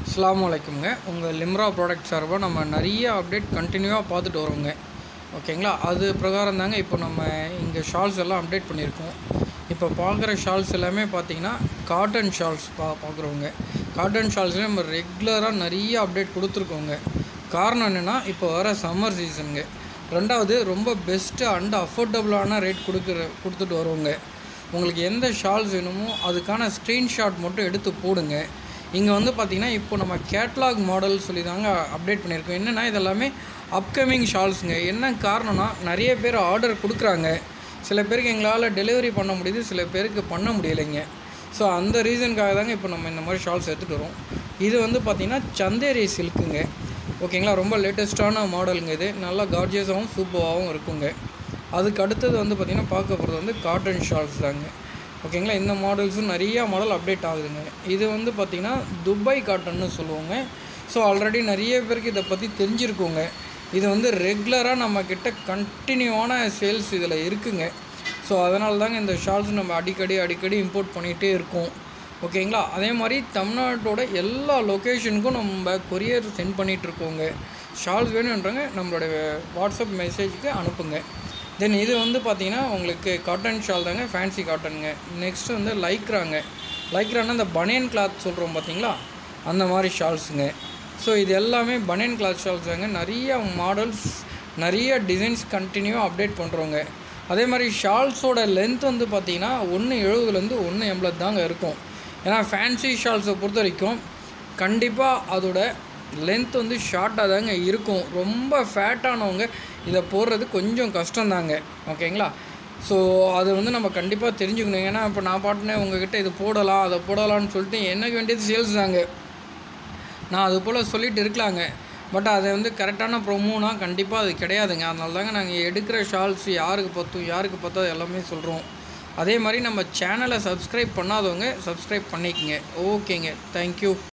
அஸ்ஸலாமு அலைக்கும்ங்க. உங்கள் லிம்ரா ப்ராடக்ட் சார்பாக நம்ம நிறைய அப்டேட் கண்டினியூவாக பார்த்துட்டு வரோங்க. ஓகேங்களா, அது பிரகாரம் தாங்க இப்போ நம்ம இங்கே ஷால்ஸ் எல்லாம் அப்டேட் பண்ணியிருக்கோம். இப்போ பார்க்குற ஷால்ஸ் எல்லாமே பார்த்திங்கன்னா காட்டன் ஷால்ஸ் பார்க்குறோங்க. காட்டன் ஷால்ஸ்லேயே நம்ம ரெகுலராக நிறைய அப்டேட் கொடுத்துருக்கோங்க. காரணம் என்னென்னா, இப்போ வர சம்மர் சீசனுங்க. ரெண்டாவது, ரொம்ப பெஸ்ட்டு அண்ட் அஃபோர்டபுளான ரேட் கொடுத்துட்டு வருவோங்க. உங்களுக்கு எந்த ஷால்ஸ் வேணுமோ அதுக்கான ஸ்க்ரீன்ஷாட் மட்டும் எடுத்து போடுங்க. இங்கே வந்து பார்த்திங்கன்னா இப்போ நம்ம கேட்லாக் மாடல் சொல்லி தாங்க அப்டேட் பண்ணியிருக்கோம். என்னென்னா, இதெல்லாமே அப்கமிங் ஷால்ஸுங்க. என்ன காரணம்னா, நிறைய பேர் ஆர்டர் கொடுக்குறாங்க. சில பேருக்கு எங்களால் டெலிவரி பண்ண முடியுது, சில பேருக்கு பண்ண முடியலைங்க. ஸோ அந்த ரீசனுக்காக தாங்க இப்போ நம்ம இந்த மாதிரி ஷால்ஸ் எடுத்துகிட்டு வரோம். இது வந்து பார்த்திங்கன்னா சந்தேரி சில்க்குங்க. ஓகேங்களா, ரொம்ப லேட்டஸ்ட்டான மாடலுங்க. இது நல்லா கார்ஜியஸாகவும் சூப்பராகவும் இருக்குங்க. அதுக்கு அடுத்தது வந்து பார்த்திங்கன்னா பார்க்க போகிறது வந்து காட்டன் ஷால்ஸ் தாங்க. ஓகேங்களா, இந்த மாடல்ஸும் நிறையா மாடல் அப்டேட் ஆகுதுங்க. இது வந்து பார்த்திங்கன்னா துபாய் காட்டன்னு சொல்லுவோங்க. ஸோ ஆல்ரெடி நிறைய பேருக்கு இதை பற்றி தெரிஞ்சிருக்குங்க. இது வந்து ரெகுலராக நம்மக்கிட்ட கண்டினியூவான சேல்ஸ் இதில் இருக்குங்க. ஸோ அதனால தாங்க இந்த ஷால்ஸ் நம்ம அடிக்கடி இம்போர்ட் பண்ணிகிட்டே இருக்கோம். ஓகேங்களா, அதே மாதிரி தமிழ்நாட்டோட எல்லா லொக்கேஷனுக்கும் நம்ம கொரியர் சென்ட் பண்ணிகிட்ருக்கோங்க. ஷால்ஸ் வேணுன்றவங்க நம்மளோட வாட்ஸ்அப் மெசேஜுக்கு அனுப்புங்க. தென் இது வந்து பார்த்திங்கன்னா உங்களுக்கு காட்டன் ஷால் தாங்க, ஃபேன்சி காட்டனுங்க. நெக்ஸ்ட்டு வந்து லைக்ரானா இந்த பனியன் கிளாத் சொல்கிறோம் பார்த்திங்களா, அந்த மாதிரி ஷால்ஸுங்க. ஸோ இது எல்லாமே பனியன் கிளாத் ஷால்ஸ் தாங்க. நிறைய மாடல்ஸ், நிறைய டிசைன்ஸ் கண்டினியூவாக அப்டேட் பண்ணுறோங்க. அதே மாதிரி ஷால்ஸோட லென்த் வந்து பார்த்திங்கன்னா 1.70 1.80 தாங்க இருக்கும். ஏன்னா ஃபேன்சி ஷால்ஸை பொறுத்த வரைக்கும் கண்டிப்பாக அதோட லென்த் வந்து ஷார்ட்டாக தாங்க இருக்கும். ரொம்ப ஃபேட்டானவங்க இதை போடுறது கொஞ்சம் கஷ்டம்தாங்க. ஓகேங்களா, ஸோ அது வந்து நம்ம கண்டிப்பாக தெரிஞ்சுக்கணும். ஏன்னா இப்போ நான் பாட்டுனே உங்ககிட்ட இது போடலாம் அதை போடலான்னு சொல்லிட்டு எனக்கு வேண்டியது சேல்ஸ் தாங்க. நான் அது போல் சொல்லிட்டு இருக்கலாங்க. பட் அதை வந்து கரெக்டான ப்ரொமோனா கண்டிப்பாக அது கிடையாதுங்க. அதனால தாங்க நாங்கள் எடுக்கிற ஷால்ஸ் யாருக்கு பற்றோ எல்லாமே சொல்கிறோம். அதே மாதிரி நம்ம சேனலை சப்ஸ்கிரைப் பண்ணாதவங்க சப்ஸ்கிரைப் பண்ணிக்கங்க. ஓகேங்க, தேங்க்யூ.